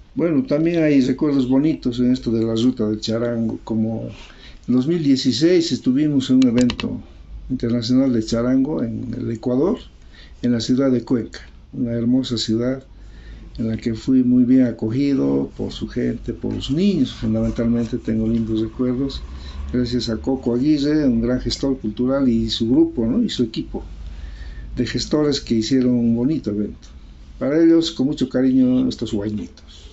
Bueno, también hay recuerdos bonitos en esto de la ruta del charango, como en 2016 estuvimos en un evento internacional de charango en el Ecuador, en la ciudad de Cuenca, una hermosa ciudad en la que fui muy bien acogido por su gente, por los niños, fundamentalmente tengo lindos recuerdos, gracias a Coco Aguirre, un gran gestor cultural y su grupo, ¿no? Y su equipo de gestores que hicieron un bonito evento. Para ellos, con mucho cariño, estos huaynitos.